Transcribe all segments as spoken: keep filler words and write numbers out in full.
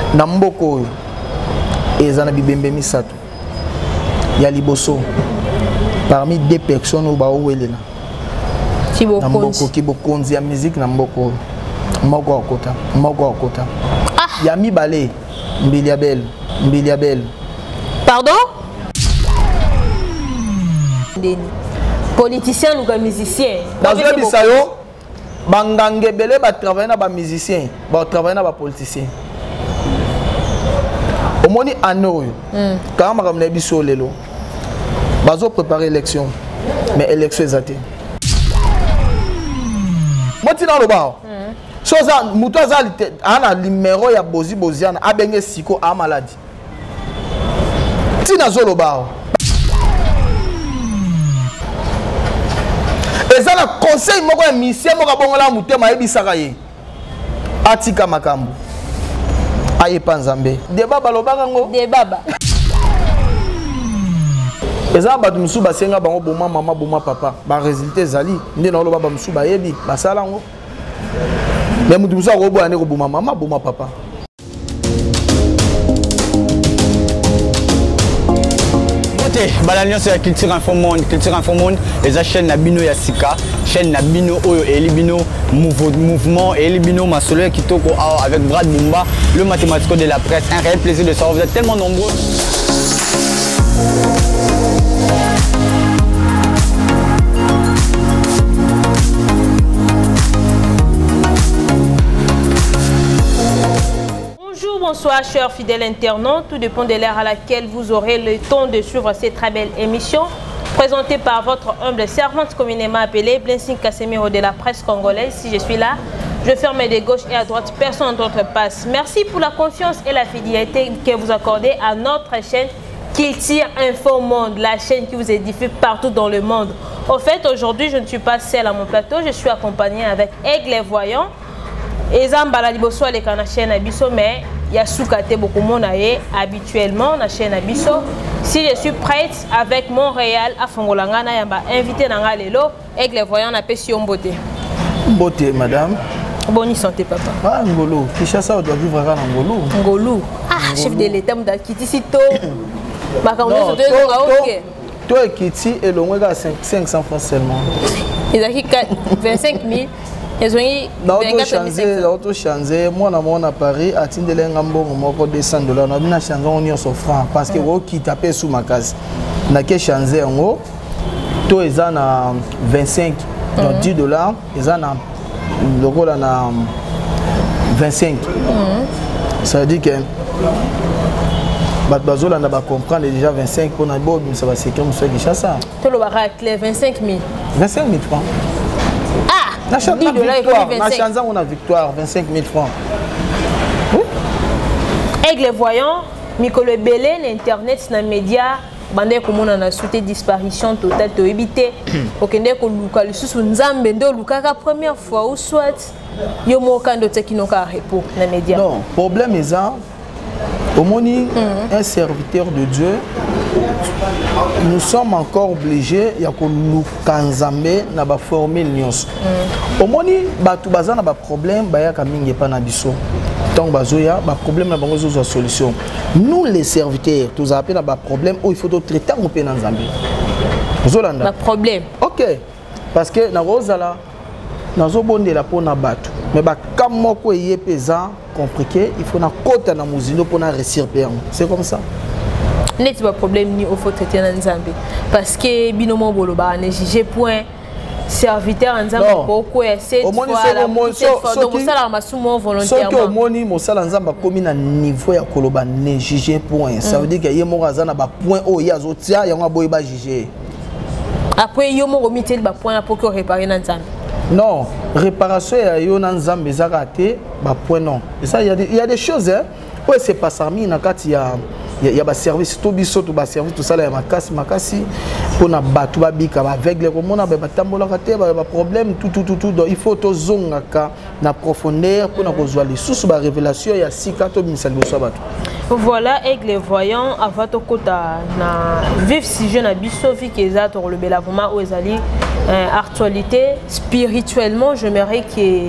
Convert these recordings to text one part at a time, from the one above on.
na mboko ezana bibembe misato ya liboso parmi deux personnes au baouelena na mboko kibokonzi ya musique na mboko moko akota moko akota ah. ya mibale mbili ya belle mbili ya belle pardon politicien ou musicien dans le bisayo bangange belé ba travailler na ba musicien ba travailler na ba politicien au moni anoyo quand ma comme biso lelo bazo préparer élection mais élection ezate moti na lo ba so za muto za ana numéro ya bozi boziana abenge siko a maladie tina zo lo ba ezala conseil moko ya mission moko bongola mutema ebisaka ye atika makambo aye panzambe débat balobaka ngo débat ba ezala batu musu basenga bango boma mama boma papa ba résultat ezali nde na loba ba musu ba yebi basala ngo mais mutu musu akobo ane ko boma mama boma papa. Balanion c'est la culture info monde, culture info monde, les chaînes Nabino Yassika, chaîne Nabino Oyo et Libino mouvement et Libino Masolo Kitoko avec Brad Bumba, le mathématico de la presse. Un réel plaisir de savoir, vous êtes tellement nombreux. Bonsoir chers fidèles internautes, tout dépend de l'heure à laquelle vous aurez le temps de suivre cette très belle émission présentée par votre humble servante communément appelée Blessing Casemiro de la presse congolaise. Si je suis là, je ferme de gauche et à droite, personne d'autre passe. Merci pour la confiance et la fidélité que vous accordez à notre chaîne Culture Info Monde, la chaîne qui vous édifie partout dans le monde. Au fait, aujourd'hui, je ne suis pas seule à mon plateau, je suis accompagnée avec Aigle Voyant et Zambala Liboso avec la chaîne Abisso, mais Yasukate beaucoup mon habituellement na chaîne Abisso. Si je suis prête avec Montréal à Fongolangana yamba invité nanga lelo Aigle Voyant na Pession Beauté. Beauté madame. Bonne santé papa. Ah ngolo, Kinshasa doit vivre à ngolo. Ngolo. Ah chef de l'état mda kiti sito. Makambo so to OK. Toi kiti et le moins cinq cents francs seulement. Ils ont vingt-cinq mille. Auto changer moi na mon Paris atindele ngambongo moko deux cents dollars na bina changer on y so franc parce que wo ki taper sous ma case na ke changer ngo to eza na vingt-cinq non dix dollars eza na lokola na vingt-cinq ça veut dire que bat bazola na ba comprendre déjà vingt-cinq pour na bob ça va c'est comme ça qui chasse ça to lo ba clair vingt-cinq mille vingt-cinq mille francs. La chance on a victoire, vingt-cinq mille francs. Oui. Aigle Voyant, Mikolo Belé, l'internet, les médias, bandé comme on a souhaité disparition totale, to éviter. Okende ko luka le sous nzambe ndo luka la première fois ou soit yo mo kando te ki no ka repos na médias. Non, problème est ça. Au moni un serviteur de Dieu, nous sommes encore obligés ya ko luka nzambe na ba formule nyos. Au moni batu baza na ba problème ba ya ka mingi pa na biso. Donc bazoya ba problème na bango zo solution. Nous les serviteurs, tous appelés na ba problème où il faut traiter au pe na nzambe. Zolanda. Ba problème. OK. Parce que na rozala nazo bondela po na batu. Mais ba kamoko yé pesant compliqué, il faut na kota na muzino pour na réussir père. C'est comme ça. N'est pas problème ni au faut traiter na nzambe parce que binomo boloba ne juger point serviteur nzambe beaucoup essayer de fois donc ça la masumo volontairement. Ce que moni mosala nzamba komi na niveau ya koloba ne juger point. Ça veut dire que yemo razana ba point o ya zotia ya ngwa boy ba juger. Après yo mo remeter ba point pour que réparer na nzambe. Non, réparation ya yo na nzambe za raté ba point non. Et ça il y a des il y a des choses hein. Ouais, c'est pas ça mi na kati ya il y a des services tout biso tout bas service tout ça là makasi makasi pour na batu ba bika ba aveugle comme on a ba tambola raté ba problème tout tout tout tout donc il faut to zongaka na profondeur pour na kozwa les sous ba révélation ya sika to misali boso batu. Voilà Aigle Voyant avant to kota na vif si jeune biso vi keza to le bela vraiment aux ali actualité spirituellement j'aimerais que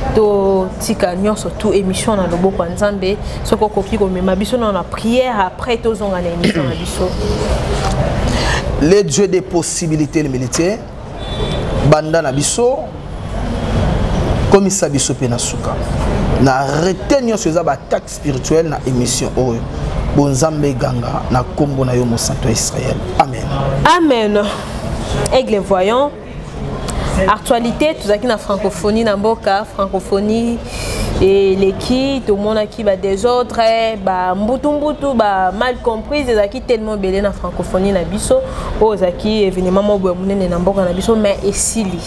to tika nyonso tout émission na loboko nzambe soko koki ko mema biso na la prière après to zonga na émission na biso. Les dieux des possibilités les militaires banda na biso comme ça biso pe na suka na retenir ces attaques spirituelles na émission oyo bonzambe ganga na kombo na yo mo santo Israël. Amen. Amen. Aigle voyant actualité tout ça qui na francophonie na mboka francophonie et l'équipe tout le monde qui va désordre ba mbutu mbutu ba mal compris les qui tellement belé na francophonie na biso aux qui événement mo boye munene na mboka na biso mais esili.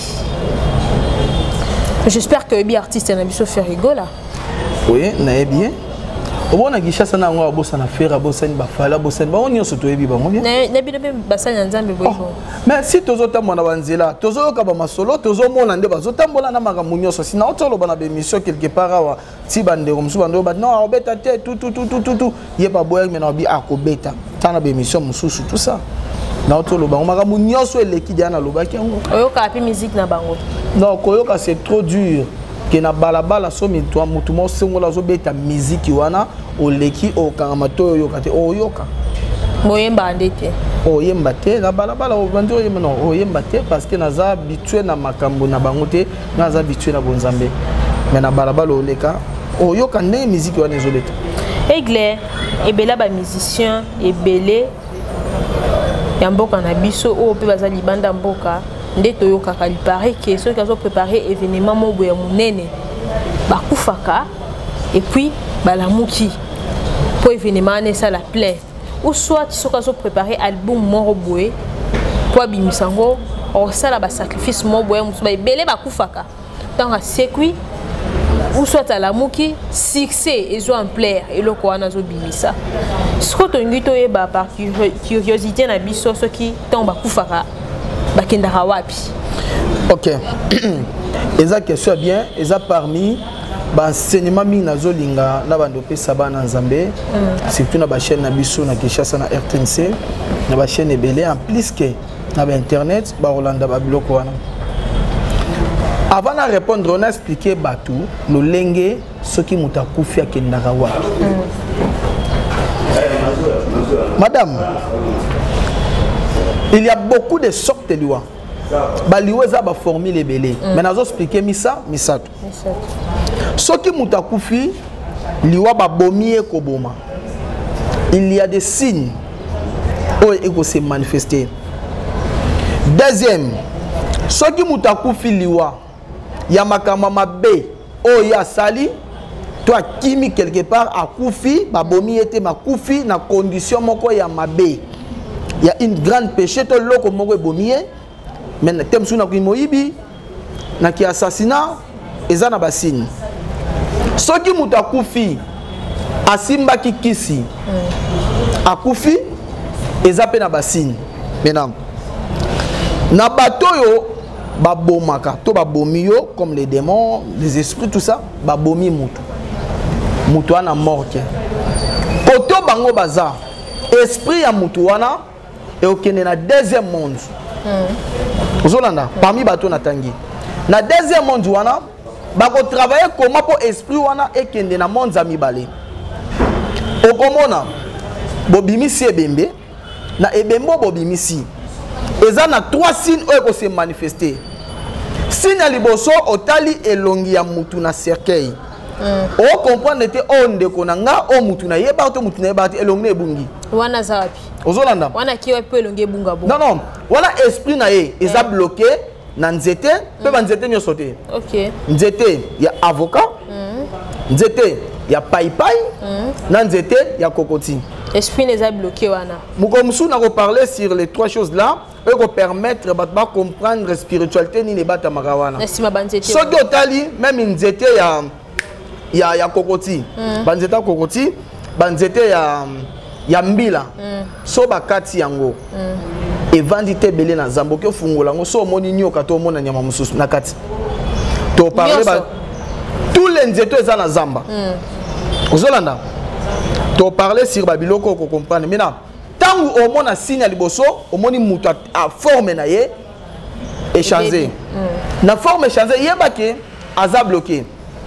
J'espère que les artistes na biso fait rigola. Oui, na bien. On a guiché ça na ngwa bossa na faire bossa ni ba fala bossa ba on yoso to yebi ba ngobia. Na bino be basanya nzambe boyo. Mais si tozo tamona banzela, tozo ka ba masolo, tozo mona nde bazo tambola na maka munyoso sina otolo bana be mission quelque part awa ti bande comme so bando ba non obeta te tout tout tout tout tout ye ba boya mais na bi akobeta. Tana be mission mususu tout ça. Na otolo ba maka munyoso eleki diana lobaki ngo. Oyoka api musique na bango. Non, koyoka c'est trop dur. Que na balabala so mi to mutu mo sengola zo beta musique wana oleki o kangamato yoka te o yoka moyemba ndete o yemba te na balabala o bandi o yemba non o yemba te parce que naza habitué na makambo na bango te naza habitué na bonzambe mais na balabala oleka o yoka ne musique wana ezoleta Aigle ebela ba musicien ebele ya mboka na biso o pe baza libanda mboka nde toyoka ka paraît que ceux qui ont préparé événement mo boya munene bakufaka et puis balamuki pour événement ne ça la plaît ou soit ceux qui ont préparé album moro boye pour bimisango ou ça la ba sacrifice mo boya musu ba belé bakufaka tant c'est qui ou soit à la muki succès et zo en plaire et le quoi na zo bimisa ce que to ngito e ba par curiosité na biso ceux qui tant bakufaka bakendaka wapi. Ok. Eza question bien, eza parmi l'enseignement mi nazo linga na bando pe sabana nzambe, surtout na ba chaîne na biso na Kinshasa na R T N C, na ba chaîne ebele en plus que na ba internet ba Rolanda ba biloko wana. Avant de répondre, on a expliqué batu le lenge ce qui mutakufi akendaka wapi. Madame, il y a beaucoup de sortes de lois. Baliwa za ba formule ebele. Mais nazo expliquer misa, misatu. Ce qui mutakufi liwa ba bomie koboma. Il y a des signes où il se manifester. Deuxième, ce qui mutakufi liwa ya makama mabe o ya sali toi kimi quelque part akufi ba bomie ete makufi na condition moko ya mabe. Il y a une grande péché, tout le monde est bombié, mais thème sur na moyibi, na ki assassinat, eza na basine. Ce qui muta kufi, asimba ki kisi, akufi, eza pe na basine. Maintenant, na bato yo, ba bomaka, to ba bomi yo, comme les démons, les esprits, tout ça, ba bomi mutu. Mutu wana morte. Koto bango baza, esprit ya mutu wana, et au Kenya, deuxième monde. Ozolanda, parmi bateaux natangi. Na deuxième monde wana, bako travailler comment pour esprit wana et kende na monde zami balé. Okomona, bobimisi ebembe, na ebembo bobimisi. Eza na trois signes où se manifester. Signe liboso otali elongi ya mutu na cercueil. O comprendre te onde konanga o mutu na yeba to mutu na yeba elongi ebungi. Wana zapi. Ozolanda. Wana kiwa pe elongi ebunga bunga. Non non, wana esprit na ye, eza bloqué na nzete, pe ba nzete nyo sauté. OK. Nzete ya avocat. Nzete ya pai pai. Na nzete ya kokoti. Esprit les a bloqué wana. Mukomsu na ko parler sur les trois choses là. Et qu'on permettre de comprendre la spiritualité ni les bata marawana. Ce que otali même nzete ya ya ya kokoti. Banzeta kokoti, banzete ya ya mbila. So bakati yango. Et vandite belé na zambo ke fungola ngo so moni nyoka to mona nyama mususu na kati. To parler ba tous les nzeto eza na zamba. Ozolanda. To parler sur babiloko ko comprendre. Maintenant tant au monde a signé liboso, au monde mutu a forme na ye échangé. Na forme échangé, yebake aza bloqué.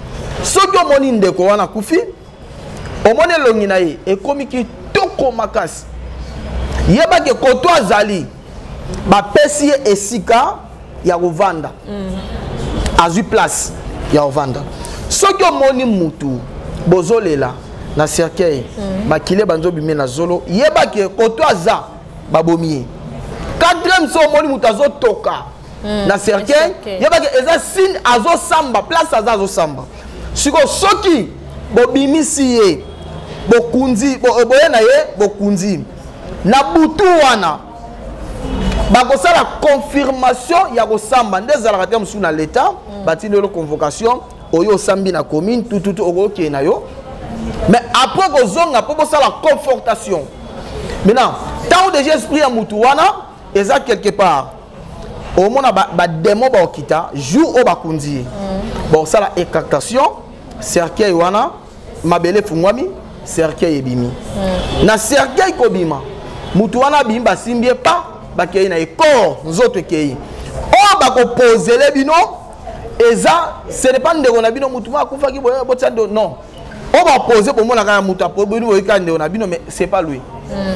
soki omoni ndeko wana kufi omoni elongi na ye ekomi kitoko makasi yebaki koto azali bapesi ye esika ya kovanda azwi place ya kovanda soki omoni mutu bozolela na cercueil bakile banzo bimé na zolo yebaki koto aza babomi ye quatrième so omoni mutu azotoka na cercueil yebaki eza signe azosamba place aza azosamba siko soki bobimisi ye bokunzi boye na ye bokunzi na butu wana bakosala confirmation ya kosamba nde ezalaka te mosusu na l'état batindi lo convocation oyo osambi na commune tututu okokee na yo mais après kozonga mpo bosala confortation maintenant ntango déjà esprit ya mutu wana eza quelque part omona bademo baokita jour oyo bakundi ye bosala écartation cercueil wana mabele efungwami cercueil ebimi na cercueil kobima mutu wana abimi basimbi ye pa bakei na ye corps nzoto ekei oyo bakopozele bino eza ce n'est pas ndeko na bino mutu akufaki botia ndo non oyo bapose bomonaka ya mutu apobini boyika ndeko na bino mais c'est pas lui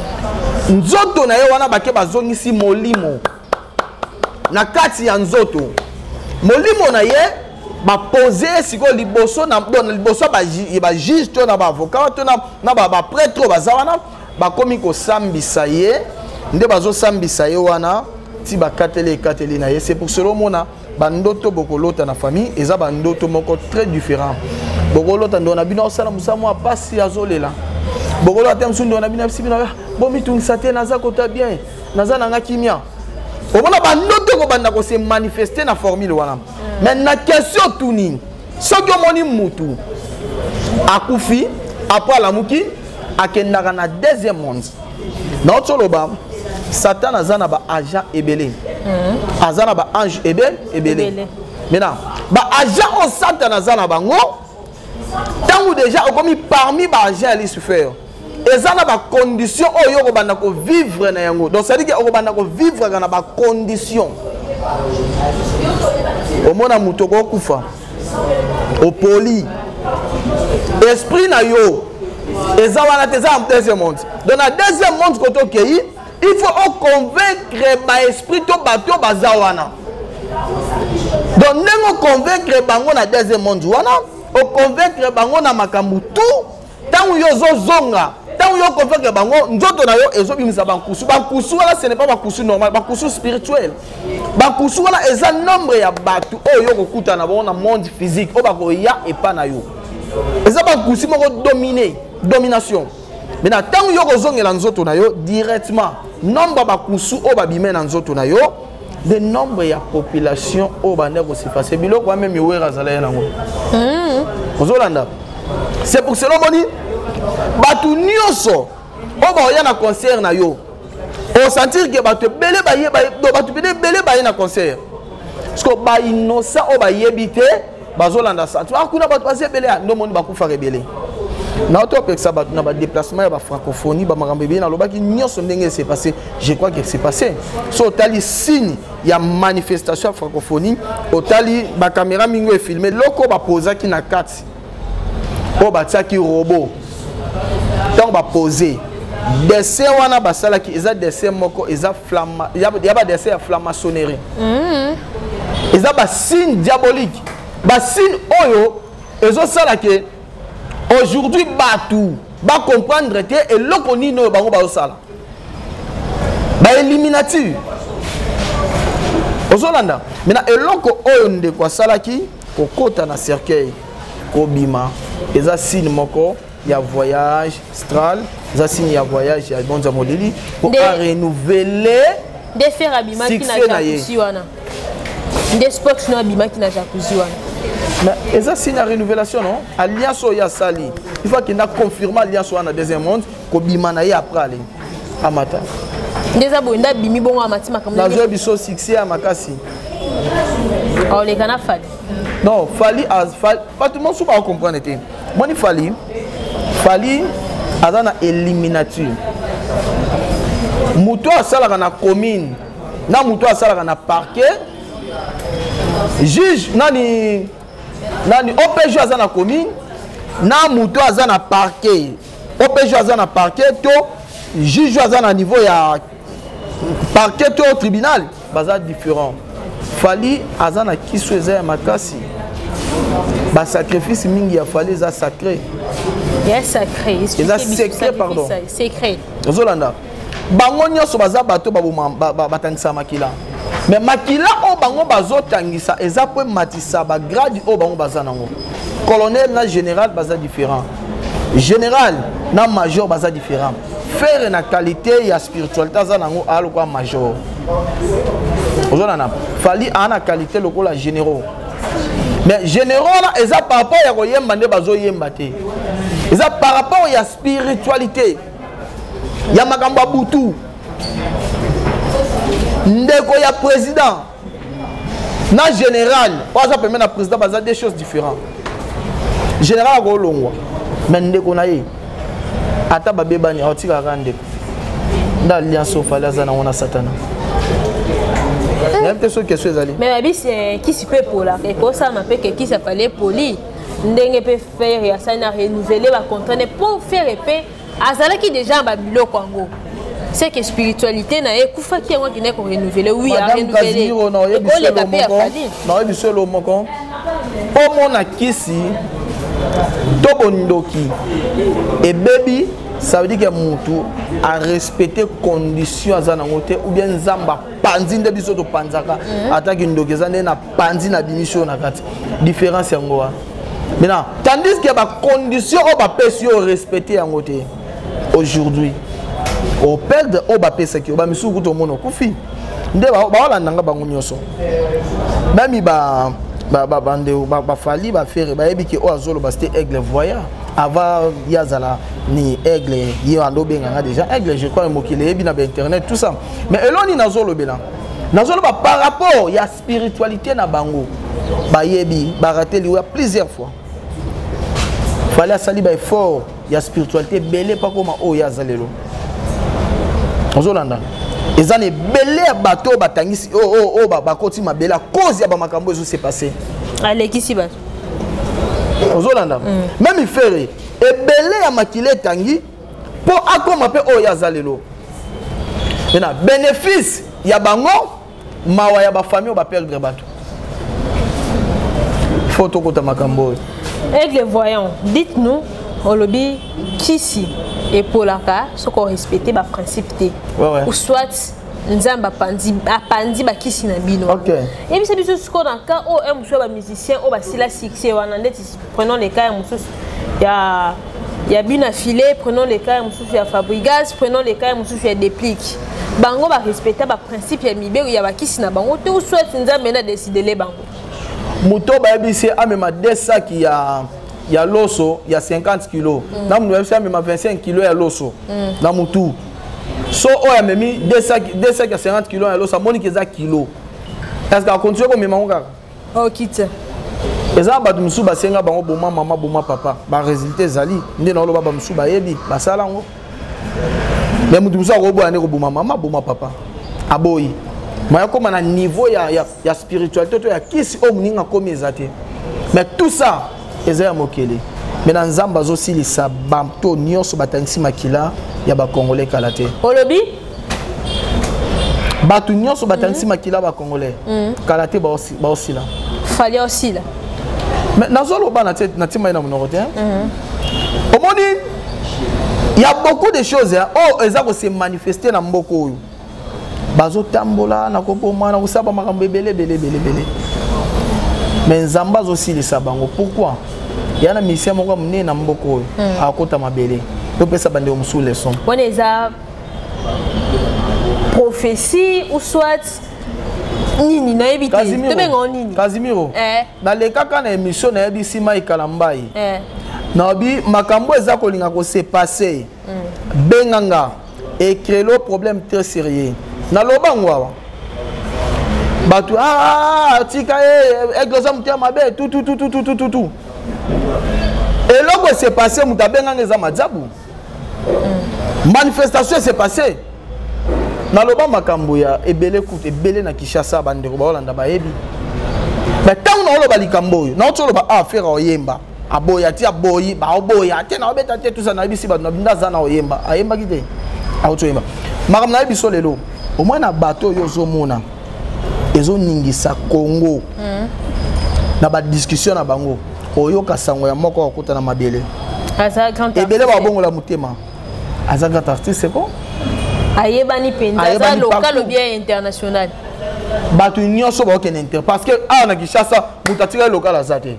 nzoto na ye wana bake bazongisi molimo na kati ya nzoto molimo na ye bapose sikoyo liboso na liboso ba juge to na baavocat to na baprêtre oyo baza wana bakomi kosambisa ye nde bazosambisa ye wana ti bakateli ekateli na ye c'est pour cela omona bandoto bokolota na famille eza bandoto moko très différent bokolota ndo na bino osala mosala mwa pasi azolela bokolota te mosu ndo na bino bisi bino bomitungisa te naza kota bien naza nanga kimia omona bandoto kobanda kose manifester na formule wana mais na question tuni soki omoni mutu akufi après alamuki akendaka na deuxième monde na otoloba Satan aza na ba agent ebele aza na ba ange ebele ebele maintenant ba agent au Satan aza na bango tango déjà okomi parmi ba agent Lucifer eza na ba condition oyo kobanda ko vivre na yango donc ça dit que okobanda ko vivre na ba condition omona muto ko kufa opoli esprit na yo eza wana te za en deuxième monde dans la deuxième monde koto kei il faut convaincre ba esprit to bato bazawana donc nengo convaincre bango na deuxième monde wana o convaincre bango na makambu tout tango yo zozonga tango yo convaincre bango nzoto na yo ezobimisa bankusu bankusu wala ce n'est pas bankusu normal bankusu spirituel bankusu wala eza nombre ya bato oyo kokuta na bango na monde physique o bakoya epa na yo eza bankusu moko dominer domination maintenant tango yo kozongela nzoto na yo directement nombre bakusu o babime na nzoto na yo le nombre ya population o bande ko s'effacer biloko même yo razala ya nango ozolanda c'est pour cela moni batu nyonso o ba ya na concert na yo o sentir que batu belé ba ye ba batu belé belé ba ye na concert parce que ba innocent o ba yebité bazolanda ça tu akuna batu ba belé ndo moni ba kufa rebelé na auto peksa ba na ba déplacement ya ba francophonie ba makambe bien na lobaki nyonso ndenge s'est passé je crois que c'est passé so tali signe ya manifestation francophonie otali ba caméra mingo e filmer loko ba posa ki na kati o ba tsaki robot tant ba poser dessin wana ba sala ki eza dessin moko eza flamma ya ba dessin ya flammaçonnerie mhm eza ba signe diabolique ba signe oyo ezo sala ke aujourd'hui batou ba comprendre que et loko nino bango ba osala ba eliminative ozolanda maintenant eloko oyo nde kwa salaki kokota na cercueil kobima eza signe moko ya voyage astral eza signe ya voyage ya bonza modeli pour renouveler de faire abima ki na jacuzzi wana de sport no abima ki na jacuzzi wana mais eza signe ya renouvelation non alliance oyo ya sali il faut qu'il na confirmer alliance wana deuxième monde kobima na ye après aller amata ndeza bonda bimi bongo amati makambo na zo biso succès ya makasi oh les kana fali non fali as fali pas tout le monde sou pas comprendre te moni fali fali azana éliminature muto asalaka na commune na muto asalaka na parquet juge nani nani O P J aza na commune na muto aza na parquet O P J aza na parquet to juge aza na niveau ya parquet to tribunal baza différent fali aza na kiso eza ya makasi ba sacrifice mingi ya fali eza sacré ya sacré eza secret pardon secret ozolanda bango nyonso baza bato batangisa makila mais makila o bango bazotangisa eza po matisa ba grade o bango baza nango colonel na général baza différent général na major baza différent faire na qualité ya spiritualité aza nango aloko major ozolanda fali ana qualité lokola généraux mais généraux là eza par rapport ya koyemba nde bazoyemba te eza par rapport ya spiritualité ya makambo butu ndeko ya président na général oza permet na président baza des choses différentes général ko longwa mais ndeko na ye ata babebani atika ka ndeko nda alliance ofale aza na wana satana même question question ezali mais babi c'est qui se peut pour la et ça m'a fait que qui ça fallait poli ndenge peut faire ya ça na renouveler ba contrat pour faire épée azala qui déjà ba biloko ango c'est que spiritualité na ekufa ki yango qui n'est ko renouveler oui a renouveler et le capé a fallu na yebi solo moko o mona kisi to bondoki et baby ça veut dire que mutu a respecté conditions azana ngote ou bien nzamba panzi nde biso to panzaka ataki ndokeza nde na panzi na bimission na kati différence yango wa maintenant tandis que ba conditions o ba pesi o respecter yango te aujourd'hui au perdre o ba pesa ki o ba misuku to mono kufi nde ba ba wala nanga bango nyoso même ba ba ba bande ba ba fali ba faire ba yebi ki o azolo ba c'était aigle voyant avant yazala ni aigle yi ando benga déjà aigle je crois mokile yebi na internet tout ça mais eloni nazolo bela nazolo ba par rapport ya spiritualité na bango ba yebi ba raté liwa plusieurs fois fallait sali ba effort ya spiritualité belé pas comme o yazalelo ozolanda ezane belé bato batangisi o o o ba bakoti mabela cause ya ba makambo ezo se passer aleki bato ozolanda même il fait ebele ya makile tangi po akoma pe o yazalelo na bénéfice ya bango mawa ya ba famille ba perdre bato photo kota makambo aigle voyant dites-nous olobi kisi et polaka ce qu'on respecter ba principe té ou soit nzamba pandi apandi ba kisi na bino OK et puis c'est biso ce qu'on a cas o un monsieur ba musicien o ba sila succès wana ndeti prenons les cas mususu ya ya bina filet prenons les cas mususu ya Fabrigas prenons les cas mususu ya Déplique bango ba respecter ba principe ya mibero ya ba kisi na bango te ou soit nzamba na décider les bango muto ba ebisi amema deux sacs ya ya loso ya cinquante kilos mm. na munu ya mema vingt-cinq kilos ya loso mm. na mutu so o ya memi deux sacs deux sacs ya cinquante kilos ya loso moni keza kilo est-ce que continue ko mema ngaka o kite eza ba musu ba senga bango boma mama boma papa ba résultat zali nde na lo ba musu ba yebi ba sala ngo mais mutu musu ko bo ane ko boma mama boma papa aboyi mais comme na niveau ya ya, ya spiritualité to ya kisi o muninga komi ezate mais tout ça ezaya mokele mais na nzamba zo silisa bamto nyonso batangisi makila ya ba congolais kalate olobi batu nyonso batangisi makila ba congolais kalate ba aussi ba aussi là fallait aussi là mais nazolo ba na tête na tima ina monoko te omoni il y a beaucoup de choses hein oh ezako se manifester na mboko oyo bazo tambola na kopoma na kusaba makambo ebele bele bele bele mais nzamba zo silisa bango pourquoi yana mission moko mné na mboko oyo akota mabele to pesa bande omusu leçon on eza prophétie ou soit nini na ebité to benga nini Casimiro eh na le kaka na émission na ebisi mai kalambai eh na bi makambo eza kolinga ko se passer benganga et créer le problème très sérieux na loba ngwa batu ah tika e eglosa mutia mabe tout tout tout tout tout tout tout et logo s'est passé mutabenga ngeza madzabu manifestation s'est passé na loba makambo ya ebele kutu ebele na Kinshasa bandeko ba Holanda ba yebi mais tant on a le balikambo non tu le ba affaire oyemba aboya ti aboyi ba oboya te na obeta te tout ça na bisi ba na ndaza na oyemba ayemba kite auto yemba makam na biso lelo au moins na bateau yo zo mona ezo ningisa Congo na ba discussion na bango oyo kasango ya moko okuta na mabele asa grand artiste ebele ba bongo la mutema asa grand artiste c'est bon ayebani penza za local ou bien international batu nyonso ba okene inter parce que ah na Kinshasa mutatira local azate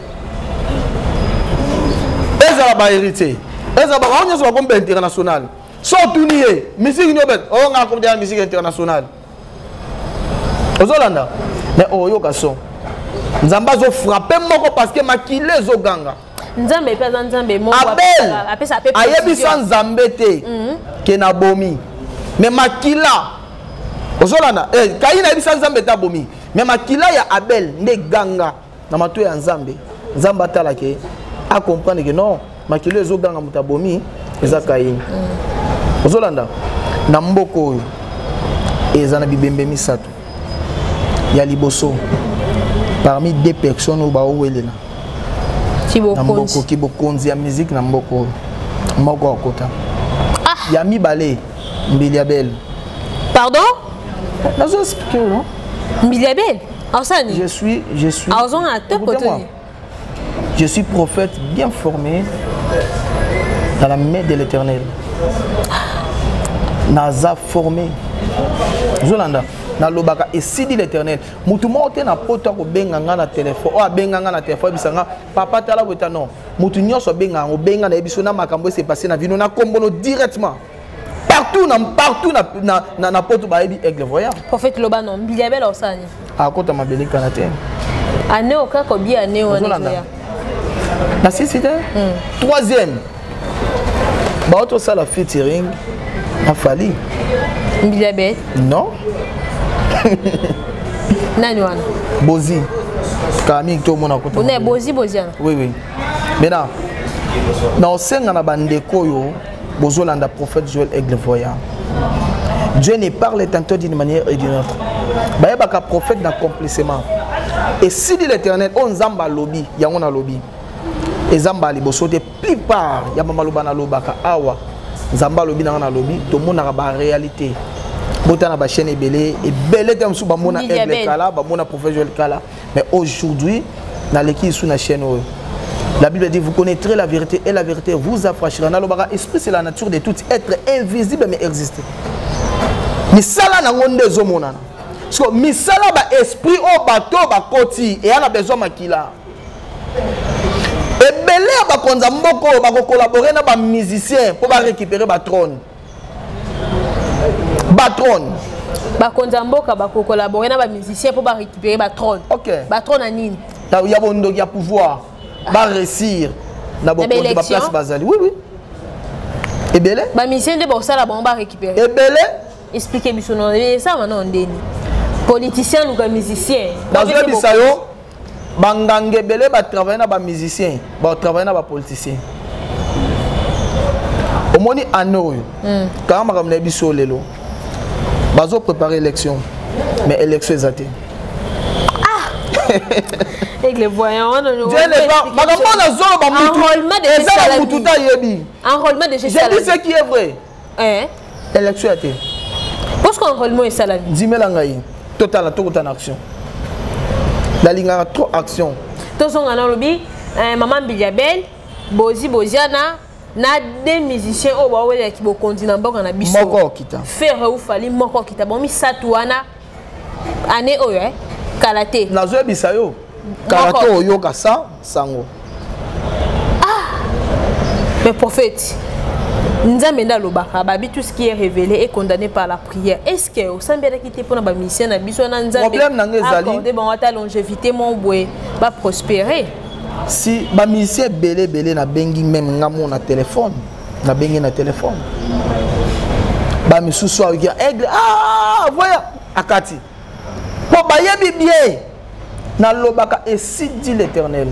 ezala ba hérité ezala ba nyonso ba kombe international so tunié musique nyobet o nga ko dia musique internationale ozolanda mais oyo kaso nzamba zo frapper moko parce que makile zo ganga nzambe pesa nzambe moko Abel apesa pe ayebi sans nzambe te ke na bomi mais makila ozolanda eh kaina yebi sans nzambe ta bomi mais makila ya Abel nde ganga na mato ya nzambe nzamba tala ke a comprendre que non makila zo ganga mutabomi eza kaini ozolanda na mboko oyo eza na bibembe misato ya liboso parmi deux personnes au baouelena Mboko Kibokonzi ya musique na mboko mboko okota ah ya mibale Mbiliabel pardon nazo expliquer non Mbiliabel Ausani je suis je suis Auson à top je suis prophète bien formé dans la main de l'Éternel naza formé Zolanda na lobaka esidi l'Éternel mutu mote na poto ko benga nga na téléphone o benga nga na téléphone bisanga papa tala weta non mutu nyoso benga ngo benga na ebiso na makambo s'est passé na vino na kombono directement partout na partout na na na, na poto ba ebi aigle voyant prophète loba non Mbiliabel Ausani a kota mabeli kanate ane oka ko bi ane wana na sisite troisième ba auto sala featuring na Fali Mbiliabel non nani wana Bozi kami to mona ko to on est Bozi Boziana oui oui maintenant na osenga na bandeko yo bozolanda prophète Joël Aigle Voyant Dieu ne parle tantôt d'une manière et d'une autre ba ba ka prophète d'accomplissement et si dit l'Éternel on zamba lobby yango na lobby et zamba liboso de plupart ya mama loba na lobaka awa zamba lobby na na lobby to mona ba réalité botana ba chaîne ebele ebele tem sou ba mona Aigle Kala ba mona prophète Joël Kala mais aujourd'hui na leki sous na chaîne oyo la Bible dit vous connaîtrez la vérité et la vérité vous affranchira na lobaka esprit c'est la nature de tout être invisible mais exister misala na ngonde zo monana parce que misala ba esprit o bato ba koti et ana besoin makila ebele ba konza mboko ba ko collaborer na ba musicien pour ba récupérer ba trône ba trône ba konza mboka ba ko collaborer na ba musicien pour ba récupérer ba trône OK ba trône na nini ta ya bondo ya pouvoir ba réussir na ba konza ba place bazali oui oui ebele ba musicien de ba sala ba récupérer ebele expliquer biso non ça maintenant ndeni politicien ou musicien dans le bisayo bangange belé ba travailler na ba musicien ba travailler na ba politicien au moni anoyo quand ma ramene biso lelo bazo préparer élection mais élection exaté ah Aigle Voyant on ne Dieu ne pas makambo na zolo ba mutu enrôlement de ça mutu ta yebi enrôlement de je dis ce qui est vrai hein élection exaté parce qu'enrôlement est salami dimela ngai total to en action la ligne a trop action to son ngana lobi maman Mbiliabel Bozi Boziana na des musiciens au ba wele ki bo continent mboka na biso moko kita faire ou fali moko kita bon mi satuana ane oyo eh kalate na zo bisayo kalate oyo kasa sango ah mais prophète nzambe nda lobaka babi tout ce qui est révélé est condamné par la prière est-ce que au sambela qui te pona ba mission na biso na nzambe problème na ngezali accorder bon ata longévité mon boué va prospérer si ba mission belé belé na bengi même ngamo na téléphone na bengi na téléphone ba misusu a Aigle ah voya akati po ba yebi bien na lobaka et si dit l'Éternel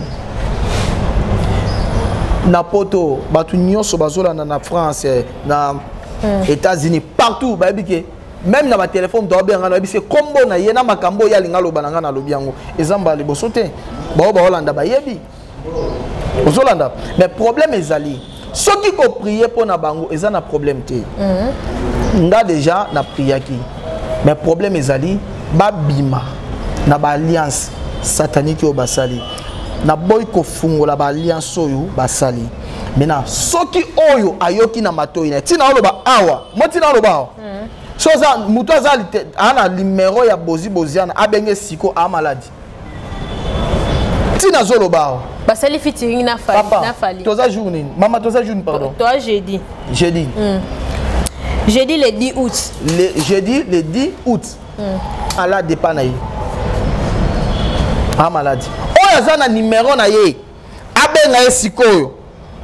na poto batu nyonso bazola na France na mm. États-Unis partout ba bike même na ba téléphone do benga na bise kombo na ye na makambo ya linga loba na lobi yango ezamba le bosote ba ba Holanda ba yebi ozolanda mais problème ezali soki ko prier pour na bango ezana problème te nga déjà na priaki mais problème ezali ba bima na ba alliance satanique au basali na boy ko fungola ba alliance oyo basali maintenant soki oyo ayoki na matoi na tina oloba awa mo tina oloba awa so za muto za ana numéro ya bozi boziana abenge siko a maladie tina zoloba awa basali featuring na fali na fali toza journée maman toza journée pardon toi jeudi jeudi jeudi le dix août le jeudi le dix août à la dépanaï a maladie oyo za na numéro na ye abenga sikoyo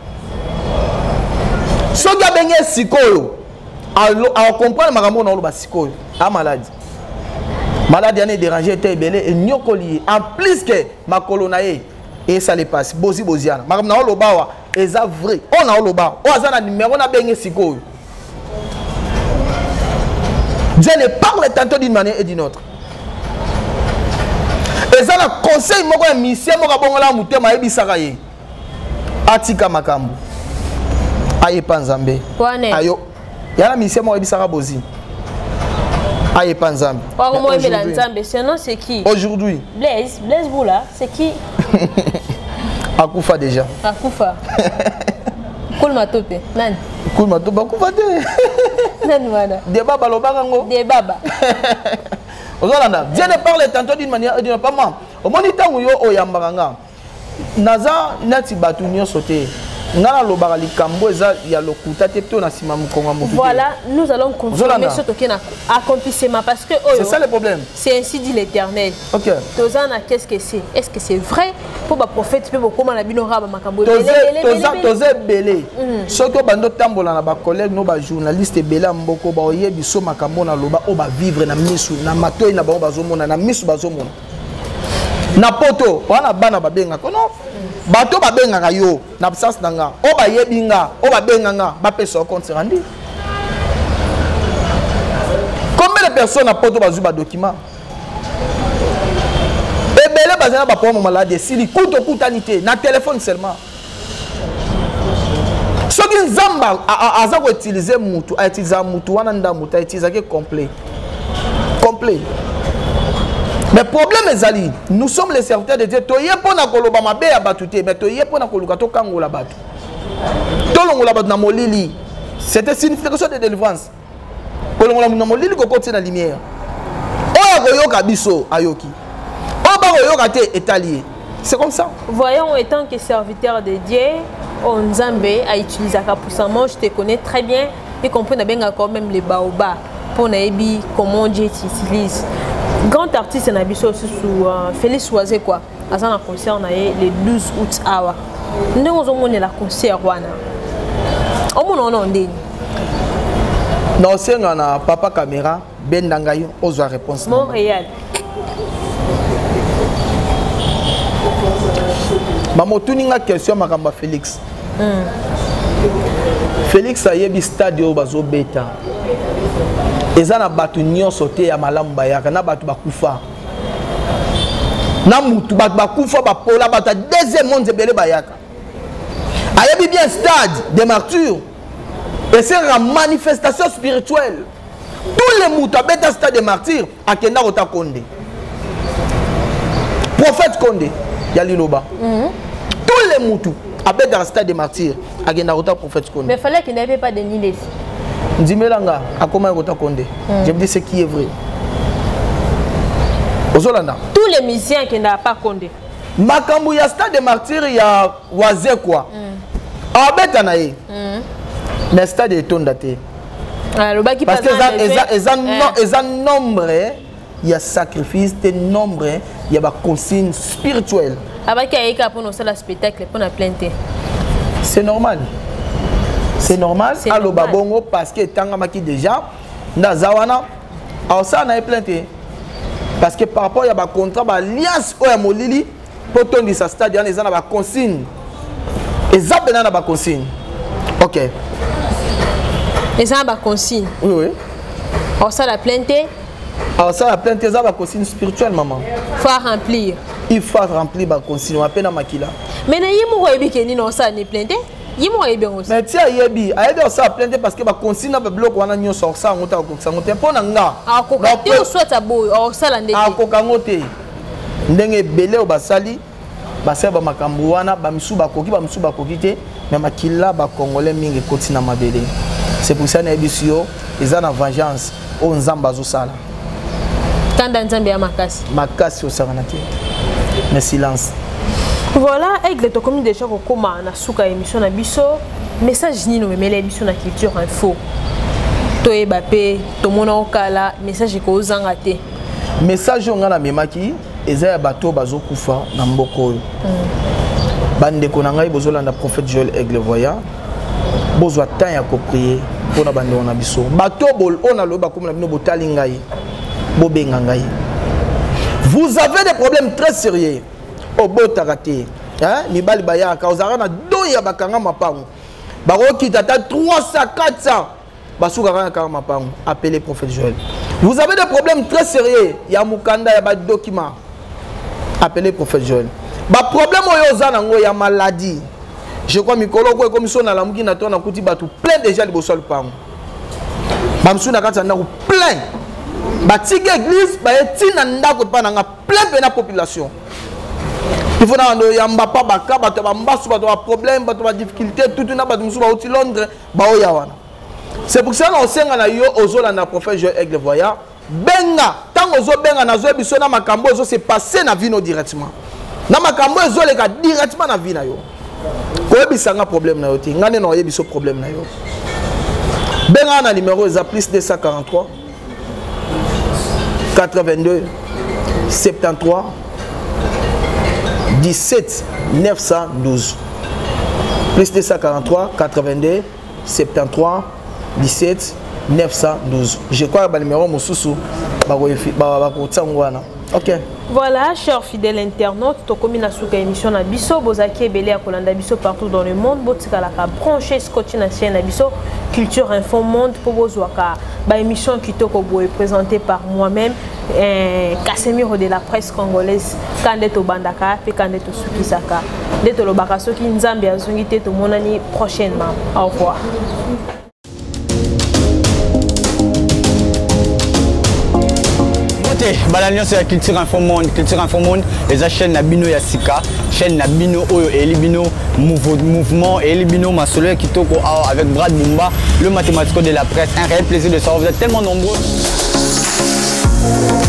soki abenge sikoyo a comprendre makambo na oloba sikoyo a maladie maladie ane déranger était belé et nyokoli en plus que makolo na ye et ça les passe bozi boziana makambo na oloba wa eza vrai on na oloba o azana numéro na benge sikoyo Dieu ne parle tantôt d'une manière et d'une autre et ça na conseil moko ya mission moko bongola mutema ebisaka ye atika makambo aye panzambe ayo yala mission moko ebisaka bozi aye panzambe moi la nzambe sinon c'est qui aujourd'hui Blaise Blaise Boula c'est qui akufa déjà akufa Koul Matope nani Koul Matope akufa te nani wana débat balobaka ngo débat ozolanda Dieu ne parle tantôt d'une manière et d'une autre pas moi au moni tango yo oyambaka nga naza nati batu nyonso te ngala lobaka likambo eza ya lokuta te to na sima mukonga mo. Voilà, nous allons confirmer ce toke na accomplissement parce que c'est ça le problème. C'est ainsi dit l'Éternel. OK. Tozana qu'est-ce que c'est? Est-ce que c'est vrai pour ba prophète peut beaucoup na bino raba makambo belé toza toza belé. Ce que bando tambola na ba collègue no ba journaliste belé mboko ba oyebi so makambo na loba o ba vivre na misu na matoi na ba bazomona na misu bazomona. Na poto wana bana babenga kono bato babenga yo na absence nanga o ba yebinga o ba benga nga ba pesa compte rendu. Combien de personnes na poto bazu ba document ebele bazana ba pour maladie sili kuto kutanité na téléphone seulement soki nzamba aza ko utiliser mutu a utiliser mutu wana nda mutu a utiliser que complet complet. Mais le problème est ali, nous sommes les serviteurs de Dieu. Toye pona koloba mabe ya batute, mais toye pona koluka to kangola batu. To longola batu na molili. C'était signification de délivrance. Kolongola na molili ko côté na lumière. Oya ko yoka biso ayoki. O ba ko yoka te étalier. C'est comme ça. Voyons, étant que serviteur de Dieu, on Nzambe a utilisé puissamment, je te connais très bien, y compris quand même les baobas pour naïbi comment Dieu utilise. Grand artiste na biso sous uh, Félix Oisé quoi azana concert na le douze août awa ndenge ozomona la concert wana omona ona ndeni non senga na papa caméra bendanga yo ozwa réponse Montréal mamo tuninga question makamba Félix mm. Félix ayebi stade o bazo beta ezana batu nyonso te ya malamu bayaka na batu bakufa na mutu batu bakufa bapola batu deuxième monde ebele bayaka ayebi bien stade de martyrs et c'est une manifestation spirituelle tous les mutu abeta stade de martyrs akenda kota Konde prophète Konde ya liloba mm -hmm. tous les mutu abeta stade de martyrs akenda kota prophète Konde mais fallait qu'il n'avait pas de nides. Ndimelanga a comment Kota Konde. Je me dis ce qui est vrai. Ozolanda. Tous les musiciens qui n'ont pas Konde. Makambu ya stade de martyrs ya Oisé quoi. Abeta na ye. Mais stade est tondaté. Parce que ils ont nombre il y a sacrifice, des nombre il y a consigne spirituelle. Avec Aïka pour nous faire le spectacle pour la plainte. C'est normal. C'est normal, allo babongo parce que tanga maki déjà na zawana alors ça na plainte parce que par rapport à ba contrat ba alliance o ya molili pour tondi sa stade ya na ba consigne ezabena na ba consigne. OK. Ezaba ba consigne. Oui oui. Alors ça la plainte. Alors ça la plainte ça va consigne spirituelle maman. Faut remplir. Il faut remplir ba consigne à peine à makila. Mais na yimo ko ebi keni non ça ne plainte. Yimo ebi aussi. Mais tia yebi, aide ça plainte parce que ba consigne ba bloc wana nyo sort ça ngota ko ça ngota pona nga. Ah ko ka te soit abo or ça la ndete. Ah ko ka ngote. Ndenge belé o basali basali ba makambu wana ba misu ba koki ba misu ba koki te mais makila ba congolais mingi koti na mabele. C'est pour ça na ebisio ils ont la vengeance au nzamba zo sala. Kanda nzambe ya makasi. Makasi au saranate. Mais silence. Voilà, avec les communes déjà comment na suka émission na biso, message ni no memele émission na culture info. To ebapé, to mona okala, message ko zanga te. Message nga na memaki, eza ya bato bazo kufa na mboko. Bande ko na ngai bozolanda prophète Joël Aigle Voyant. Bozwa temps ya ko prier pour na bande na biso. Bato bol on a lo ba comme na bino botali ngai. Bobenga ngai. Vous avez des problèmes très sérieux. Au beau taraté. Hein? Mibali baya kauzara na do ya bakanga mapango. Baro kitata trois cents quatre cents. Basuka kana kanga mapango. Appelez prophète Joël. Vous avez des problèmes très sérieux. Ya mukanda ya ba document. Appelez prophète Joël. Ba problème oyo zana ngo ya maladie. Je crois mikolo ko comme so na lamuki na tona kuti batu plein déjà liboso le pango. Bamsu na kata na plein. Batige église ba etina ndako pa na plein de la population. Il faut que yamba pa baka bato ba mbasu bato ba problème bato ba difficulté tout na bato musu ba oti Londres ba oya wana. C'est pour ça on senga na yo ozola na prophète Joël Aigle Voyant benga tant ozo benga na zo biso na makambo ozo se passer na vino directement. Na makambo ozo leka directement na vina yo. Ko ebisanga problème na yo ti ngane na yebiso problème na yo. Benga na numéro eza plus deux cent quarante-trois quatre-vingt-deux soixante-treize dix-sept neuf cent douze. Plus deux cent quarante-trois quatre-vingt-deux soixante-treize dix-sept neuf cent douze. Je crois que le numéro Moussousou ok. Voilà, chers fidèles internautes, to komi na suka émission na biso bozaki ebele akolanda biso partout dans le monde botikala ka brancher scotch na chaîne na biso Culture Info Monde pour bozwaka ba émission kitoko boye présentée par moi-même eh, Casemiro de la presse congolaise kande to bandaka pe kande to sukisaka de to lobaka soki nzambe azongi te to monani prochainement. Au revoir. Balanyo c'est la Culture Info Monde, Culture Info Monde, les chaînes Nabino Yasika, chaîne Nabino Oyo Elibino Mouvement Elibino Masolo Kitoko avec Brad Bumba, le mathématico de la presse. Un réel plaisir de savoir, vous êtes tellement nombreux.